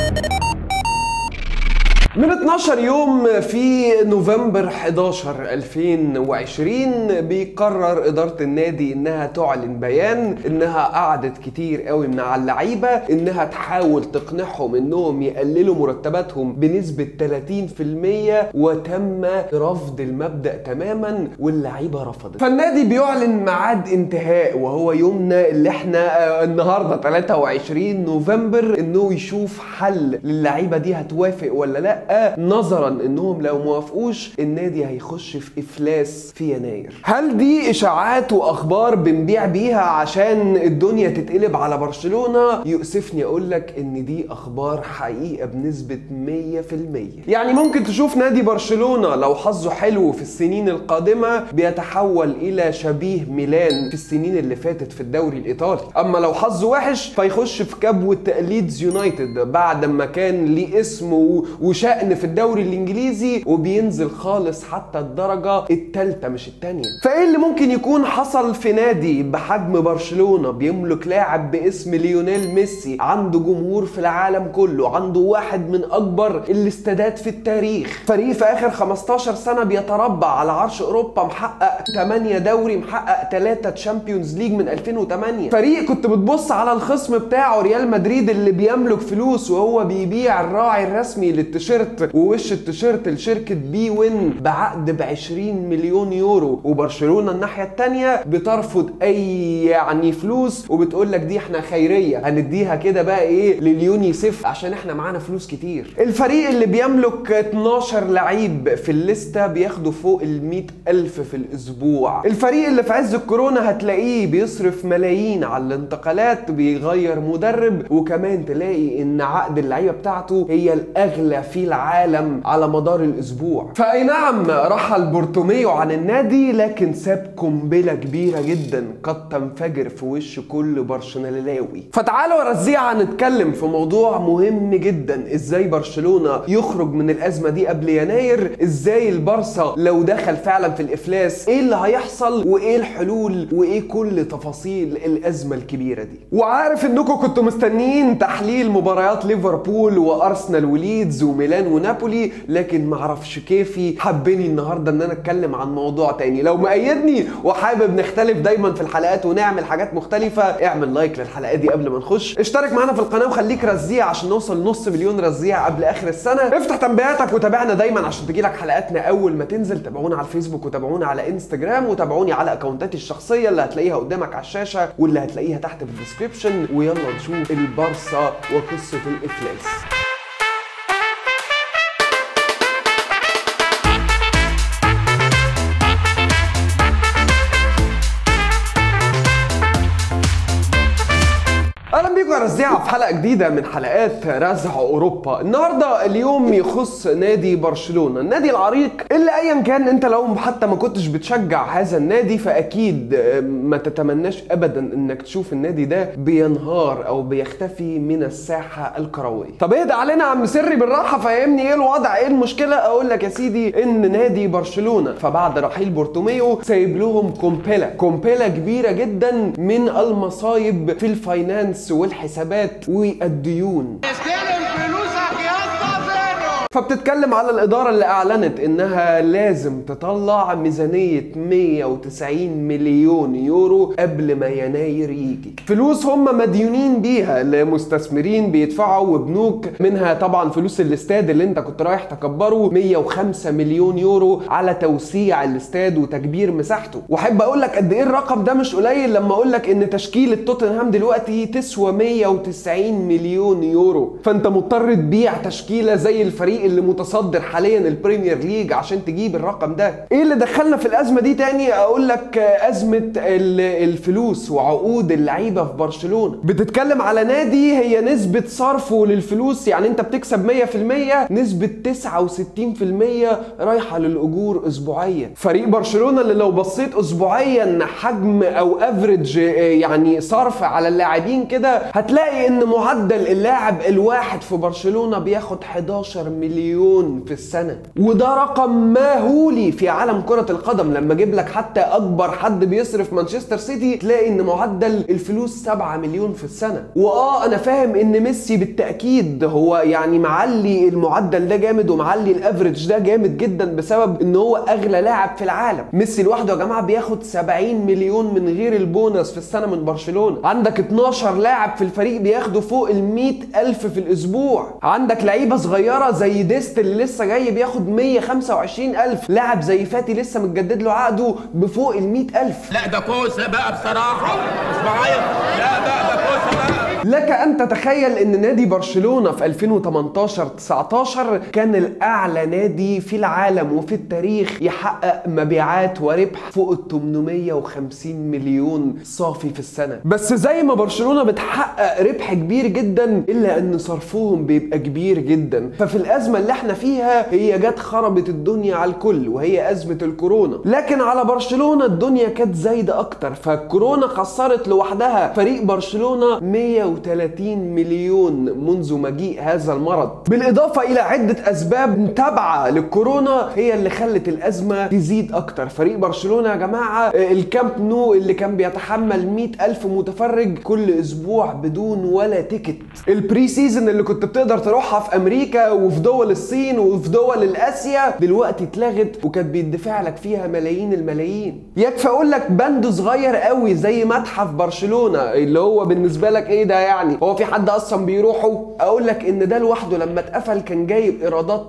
من 12 يوم في نوفمبر 11 2020 بيقرر إدارة النادي إنها تعلن بيان إنها قعدت كتير قوي مع اللعيبة إنها تحاول تقنعهم إنهم يقللوا مرتباتهم بنسبة 30%، وتم رفض المبدأ تماما واللعيبة رفضت. فالنادي بيعلن ميعاد انتهاء وهو يومنا اللي احنا النهارده 23 نوفمبر إنه يشوف حل للعيبة دي هتوافق ولا لا، نظرا انهم لو موافقوش النادي هيخش في افلاس في يناير. هل دي اشاعات واخبار بنبيع بيها عشان الدنيا تتقلب على برشلونة؟ يؤسفني اقول لك ان دي اخبار حقيقة بنسبة 100%. يعني ممكن تشوف نادي برشلونة لو حظه حلو في السنين القادمة بيتحول الى شبيه ميلان في السنين اللي فاتت في الدوري الايطالي، اما لو حظه وحش فيخش في كبوة ليدز يونايتد بعد ما كان ليه اسم وشأن في الدوري الانجليزي وبينزل خالص حتى الدرجة الثالثة مش الثانية. فايه اللي ممكن يكون حصل في نادي بحجم برشلونة بيملك لاعب باسم ليونيل ميسي، عنده جمهور في العالم كله، عنده واحد من اكبر الاستادات في التاريخ، فريق في اخر 15 سنة بيتربع على عرش اوروبا، محقق 8 دوري، محقق 3 تشامبيونز ليج من 2008، فريق كنت بتبص على الخصم بتاعه ريال مدريد اللي بيملك فلوس وهو بيبيع الراعي الرسمي للتيشيرت ووش التيشيرت لشركة بي وين بعقد ب20 مليون يورو، وبرشلونة الناحية التانية بترفض اي فلوس وبتقول لك دي احنا خيرية هنديها كده بقى ايه لليونيسيف عشان احنا معانا فلوس كتير. الفريق اللي بيملك 12 لعيب في الليستة بياخدوا فوق ال100,000 في الاسبوع. الفريق اللي في عز الكورونا هتلاقيه بيصرف ملايين على الانتقالات، بيغير مدرب، وكمان تلاقي ان عقد اللعيبة بتاعته هي الاغلى في العالم على مدار الاسبوع. فاي نعم رحل بورتوميو عن النادي، لكن ساب قنبله كبيره جدا قد تنفجر في وش كل برشلوناوي. فتعالوا رزيعا نتكلم في موضوع مهم جدا، ازاي برشلونه يخرج من الازمه دي قبل يناير، ازاي البارسا لو دخل فعلا في الافلاس ايه اللي هيحصل، وايه الحلول، وايه كل تفاصيل الازمه الكبيره دي. وعارف انكم كنتوا مستنيين تحليل مباريات ليفربول وارسنال وليدز وميلان ونابولي، لكن معرفش كيفي حبني النهارده ان انا اتكلم عن موضوع تاني. لو مأيدني وحابب نختلف دايما في الحلقات ونعمل حاجات مختلفه، اعمل لايك للحلقه دي قبل ما نخش، اشترك معانا في القناه وخليك رزيع عشان نوصل نص مليون رزيع قبل اخر السنه، افتح تنبيهاتك وتابعنا دايما عشان تجيلك حلقاتنا اول ما تنزل. تابعونا على الفيسبوك وتابعونا على انستجرام وتابعوني على اكونتاتي الشخصيه اللي هتلاقيها قدامك على الشاشه واللي هتلاقيها تحت في الديسكربشن. ويلا نشوف البارسا وقصه الافلاس. اهلا بيكم يا رزيعه في حلقه جديده من حلقات رزع اوروبا. النهارده اليوم يخص نادي برشلونه، النادي العريق اللي ايا كان انت لو حتى ما كنتش بتشجع هذا النادي فاكيد ما تتمناش ابدا انك تشوف النادي ده بينهار او بيختفي من الساحه الكرويه. طب اهدى علينا يا عم سري بالراحه، فهمني ايه الوضع، ايه المشكله؟ اقول لك يا سيدي ان نادي برشلونه فبعد رحيل بورتوميو سايب لهم قنبله كبيره جدا من المصايب في الفاينانس والحسابات والديون. فبتتكلم على الإدارة اللي أعلنت إنها لازم تطلع ميزانية 190 مليون يورو قبل ما يناير يجي، فلوس هم مديونين بيها لمستثمرين بيدفعوا وبنوك، منها طبعا فلوس الاستاد اللي انت كنت رايح تكبره 105 مليون يورو على توسيع الاستاد وتكبير مساحته. واحب اقول لك قد ايه الرقم ده مش قليل لما اقول لك ان تشكيلة توتنهام دلوقتي تسوى 190 مليون يورو، فانت مضطر تبيع تشكيلة زي الفريق اللي متصدر حاليا البريمير ليج عشان تجيب الرقم ده. ايه اللي دخلنا في الازمه دي تاني؟ اقول لك ازمه الفلوس وعقود اللعيبه في برشلونه. بتتكلم على نادي هي نسبه صرفه للفلوس، يعني انت بتكسب 100%، نسبه 69% رايحه للاجور اسبوعيه. فريق برشلونه اللي لو بصيت اسبوعيا حجم او افريج يعني صرف على اللاعبين كده، هتلاقي ان معدل اللاعب الواحد في برشلونه بياخد 11 مليون مليون في السنة، وده رقم مهولي في عالم كرة القدم. لما اجيب لك حتى اكبر حد بيصرف مانشستر سيتي تلاقي ان معدل الفلوس 7 مليون في السنة. انا فاهم ان ميسي بالتأكيد هو يعني معلي المعدل ده جامد ومعلي الافريج ده جامد جدا بسبب ان هو اغلى لاعب في العالم. ميسي لوحده يا جماعة بياخد 70 مليون من غير البونص في السنة من برشلونة. عندك 12 لاعب في الفريق بياخدوا فوق ال 100,000 في الاسبوع. عندك لعيبة صغيرة زي ديست اللي لسه جاي بياخد 125,000. لاعب زي فاتي لسه متجدد له عقده بفوق ال 100,000. لا ده كوسه بقى بصراحه، مش معايا. لا بقى ده كوسه بقى. لك ان تتخيل ان نادي برشلونة في 2018-19 كان الاعلى نادي في العالم وفي التاريخ يحقق مبيعات وربح فوق ال 850 مليون صافي في السنة. بس زي ما برشلونة بتحقق ربح كبير جدا الا ان صرفهم بيبقى كبير جدا. ففي الازمة اللي احنا فيها هي جت خربت الدنيا على الكل وهي ازمة الكورونا، لكن على برشلونة الدنيا كانت زايدة اكتر. فالكورونا خسرت لوحدها فريق برشلونة 130 مليون منذ مجيء هذا المرض، بالاضافة الى عدة اسباب تابعة للكورونا هي اللي خلت الازمة تزيد اكتر. فريق برشلونة يا جماعة الكامب نو اللي كان بيتحمل 100,000 متفرج كل اسبوع بدون ولا تيكت، البري سيزن اللي كنت بتقدر تروحها في امريكا وفي دول الصين وفي دول الاسيا دلوقتي اتلغت وكانت بيدفع لك فيها ملايين الملايين. يكفي اقول لك بند صغير قوي زي متحف برشلونة اللي هو بالنسبة لك ايه ده يعني هو في حد اصلا بيروحوا؟ اقول لك ان ده لوحده لما اتقفل كان جايب ايرادات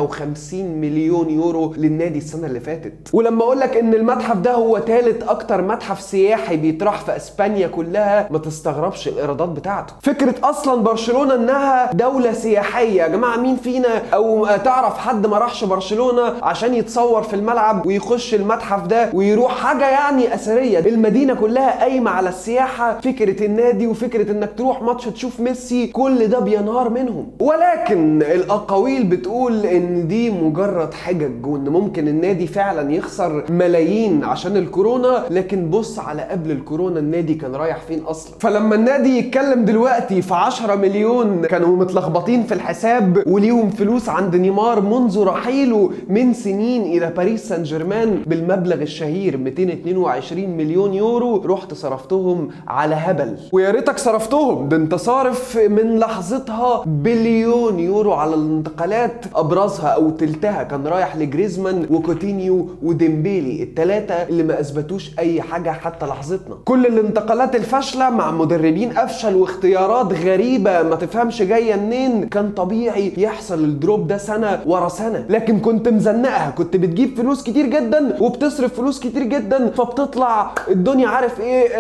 53 مليون يورو للنادي السنة اللي فاتت. ولما اقول لك ان المتحف ده هو ثالث اكتر متحف سياحي بيطرح في اسبانيا كلها ما تستغربش الايرادات بتاعته. فكرة اصلا برشلونة انها دولة سياحية يا جماعة، مين فينا او تعرف حد ما راحش برشلونة عشان يتصور في الملعب ويخش المتحف ده ويروح؟ حاجة يعني اثرية. المدينة كلها قايمة على السياحة، فكرة النادي وفكرة انك تروح ماتش تشوف ميسي كل ده بينهار منهم. ولكن الاقاويل بتقول ان دي مجرد حجج وان ممكن النادي فعلا يخسر ملايين عشان الكورونا، لكن بص على قبل الكورونا النادي كان رايح فين اصلا. فلما النادي يتكلم دلوقتي في 10 مليون كانوا متلخبطين في الحساب وليهم فلوس عند نيمار منذ رحيله من سنين الى باريس سان جيرمان بالمبلغ الشهير 222 مليون يورو، رحت صرفتهم على هبل. ويا ريتك صرفتهم، ده انت صارف من لحظتها بليون يورو على الانتقالات، ابرزها او تلتها كان رايح لجريزمان وكوتينيو وديمبيلي، الثلاثه اللي ما اثبتوش اي حاجه حتى لحظتنا. كل الانتقالات الفاشله مع مدربين افشل واختيارات غريبه ما تفهمش جايه منين، كان طبيعي يحصل الدروب ده سنه ورا سنه. لكن كنت مزنقها، كنت بتجيب فلوس كتير جدا وبتصرف فلوس كتير جدا، فبتطلع الدنيا عارف ايه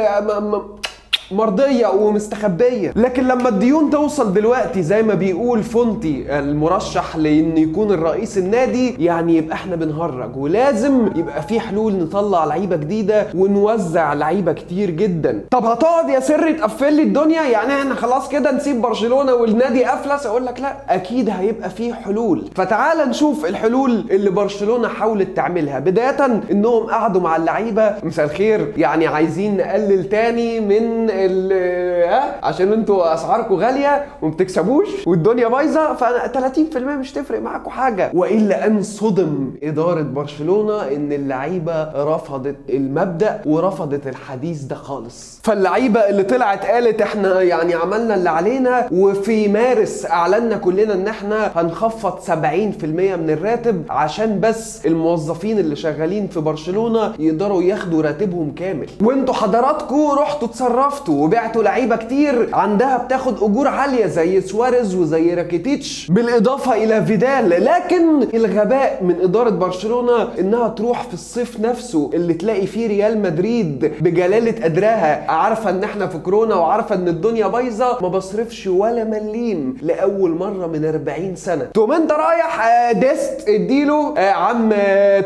مرضية ومستخبية. لكن لما الديون توصل دلوقتي زي ما بيقول فونتي المرشح لان يكون الرئيس النادي، يعني يبقى احنا بنهرج ولازم يبقى في حلول نطلع لعيبة جديدة ونوزع لعيبة كتير جدا. طب هتقعد يا سر تقفل لي الدنيا يعني احنا خلاص كده نسيب برشلونة والنادي افلس؟ اقول لك لا، اكيد هيبقى في حلول. فتعال نشوف الحلول اللي برشلونة حاولت تعملها. بداية انهم قعدوا مع اللعيبة، مساء الخير يعني عايزين نقلل تاني من عشان انتوا اسعاركم غاليه وما بتكسبوش والدنيا بايظه، ف 30% مش تفرق معاكم حاجه. والا ان صدم اداره برشلونه ان اللعيبه رفضت المبدا ورفضت الحديث ده خالص. فاللعيبه اللي طلعت قالت احنا يعني عملنا اللي علينا، وفي مارس اعلنا كلنا ان احنا هنخفض 70% من الراتب عشان بس الموظفين اللي شغالين في برشلونه يقدروا ياخدوا راتبهم كامل. وانتوا حضراتكم رحتوا اتصرفتوا وبعتوا لعيبه كتير عندها بتاخد اجور عاليه زي سواريز وزي راكيتيتش بالاضافه الى فيدال. لكن الغباء من اداره برشلونه انها تروح في الصيف نفسه اللي تلاقي فيه ريال مدريد بجلاله قدرها عارفه ان احنا في كورونا وعارفه ان الدنيا بايظه، ما بصرفش ولا مليم لاول مره من 40 سنه. تقوم انت رايح ديست اديله عم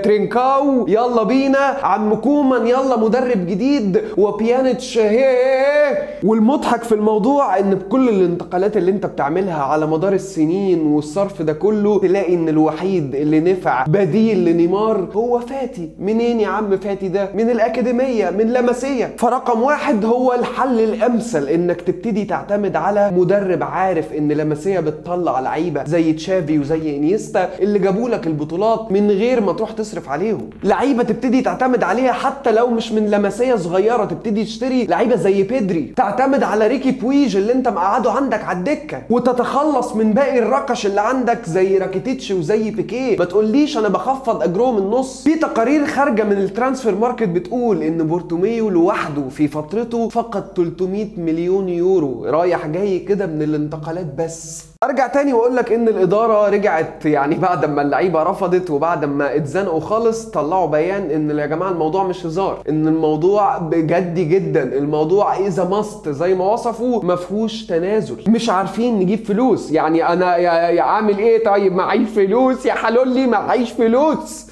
ترينكاو يلا بينا، عم كومان يلا مدرب جديد، وبيانيتش هي ايه؟ والمضحك في الموضوع ان بكل الانتقالات اللي انت بتعملها على مدار السنين والصرف ده كله، تلاقي ان الوحيد اللي نفع بديل لنيمار هو فاتي. منين يا عم فاتي ده؟ من الاكاديميه، من لاماسيا. فرقم واحد هو الحل الامثل انك تبتدي تعتمد على مدرب عارف ان لاماسيا بتطلع لعيبه زي تشافي وزي انيستا اللي جابوا لك البطولات من غير ما تروح تصرف عليهم. لعيبه تبتدي تعتمد عليها حتى لو مش من لاماسيا صغيره، تبتدي تشتري لعيبه زي بيدري، تعتمد على ريكي بويج اللي انت مقعده عندك على الدكه، وتتخلص من باقي الركش اللي عندك زي راكيتيتش وزي بيكيه. ما تقوليش انا بخفض اجرهم النص. في تقارير خارجه من الترانسفير ماركت بتقول ان بورتوميو لوحده في فترته فقد 300 مليون يورو رايح جاي كده من الانتقالات بس. ارجع تاني واقول لك ان الاداره رجعت يعني بعد ما اللعيبه رفضت وبعد ما اتزنقوا خالص طلعوا بيان ان يا جماعه الموضوع مش هزار، ان الموضوع بجد جدا، الموضوع اذا ماست زي ما وصفوا ما فيهوش تنازل. مش عارفين نجيب فلوس، يعني انا يا عامل ايه؟ طيب معيش فلوس يا حلولي، معيش فلوس.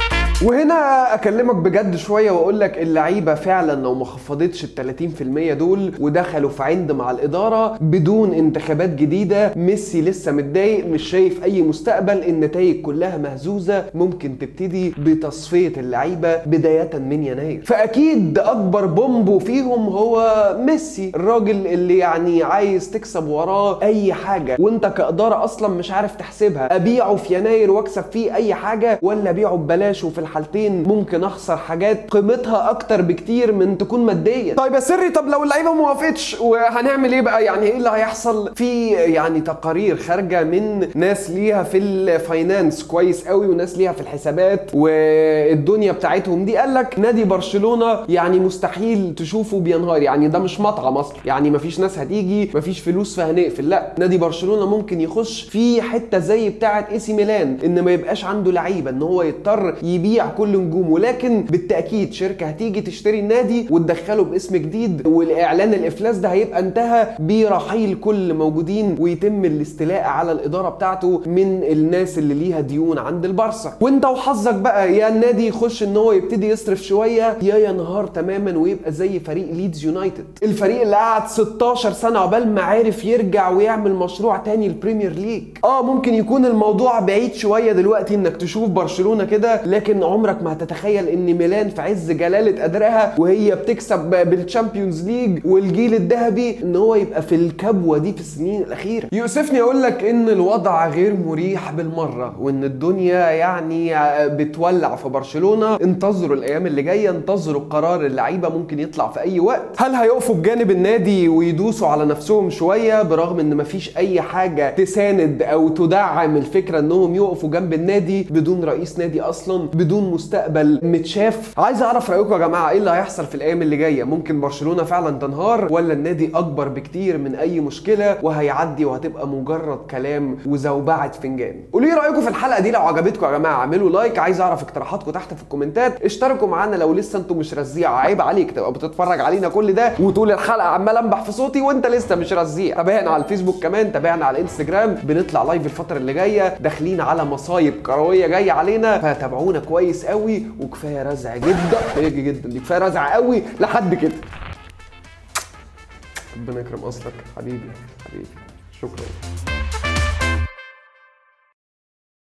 وهنا اكلمك بجد شويه واقول لك اللعيبه فعلا لو ما خفضتش ال 30% دول ودخلوا في عند مع الاداره بدون انتخابات جديده، ميسي لسه متضايق، مش شايف اي مستقبل، النتائج كلها مهزوزه، ممكن تبتدي بتصفيه اللعيبه بدايه من يناير. فاكيد اكبر بومبو فيهم هو ميسي، الراجل اللي يعني عايز تكسب وراه اي حاجه، وانت كاداره اصلا مش عارف تحسبها، ابيعه في يناير واكسب فيه اي حاجه ولا ابيعه ببلاش وفي الحالتين ممكن اخسر حاجات قيمتها اكتر بكتير من تكون ماديا. طيب يا سري، طب لو اللعيبه ما وافقتش وهنعمل ايه بقى؟ يعني ايه اللي هيحصل؟ في يعني تقارير خارجه من ناس ليها في الفاينانس كويس قوي وناس ليها في الحسابات والدنيا بتاعتهم دي، قال لك نادي برشلونه يعني مستحيل تشوفه بينهار، يعني ده مش مطعم اصلا، يعني مفيش ناس هتيجي، مفيش فلوس فهنقفل، لا، نادي برشلونه ممكن يخش في حته زي بتاعه اي سي ميلان، ان ما يبقاش عنده لعيبه، ان هو يضطر يبيع كل نجومه، لكن بالتاكيد شركه هتيجي تشتري النادي وتدخله باسم جديد، والاعلان الافلاس ده هيبقى انتهى برحيل كل اللي موجودين ويتم الاستيلاء على الاداره بتاعته من الناس اللي ليها ديون عند البارسا. وانت وحظك بقى، يا النادي يخش ان هو يبتدي يصرف شويه، يا ينهار تماما ويبقى زي فريق ليدز يونايتد، الفريق اللي قعد 16 سنه عقبال ما عارف يرجع ويعمل مشروع تاني البريمير ليج. ممكن يكون الموضوع بعيد شويه دلوقتي انك تشوف برشلونه كده، لكن عمرك ما هتتخيل ان ميلان في عز جلاله قدرها وهي بتكسب بالتشامبيونز ليج والجيل الذهبي ان هو يبقى في الكبوه دي في السنين الاخيره. يؤسفني اقول لك ان الوضع غير مريح بالمره، وان الدنيا يعني بتولع في برشلونه. انتظروا الايام اللي جايه، انتظروا قرار اللعيبه ممكن يطلع في اي وقت. هل هيقفوا بجانب النادي ويدوسوا على نفسهم شويه برغم ان مفيش اي حاجه تساند او تدعم الفكره انهم يقفوا جنب النادي بدون رئيس نادي اصلا، بدون مستقبل متشاف؟ عايز اعرف رايكم يا جماعه، ايه اللي هيحصل في الايام اللي جايه؟ ممكن برشلونه فعلا تنهار ولا النادي اكبر بكتير من اي مشكله وهيعدي وهتبقى مجرد كلام وزوبعه فنجان؟ قولوا لي رايكم في الحلقه دي، لو عجبتكم يا جماعه اعملوا لايك، عايز اعرف اقتراحاتكم تحت في الكومنتات، اشتركوا معانا لو لسه انتم مش رزيع، عيب عليك تبقى بتتفرج علينا كل ده وطول الحلقه عمال انبح في صوتي وانت لسه مش رزيع. تابعنا على الفيسبوك كمان، تابعنا على الانستجرام، بنطلع لايف الفتره اللي جايه، داخلين على مصايب كرويه جايه علينا، فتابعونا كويس قوي. وكفايه رزع جدا دي، كفايه رزع قوي لحد كده. ربنا يكرم اصلك حبيبي، شكرا.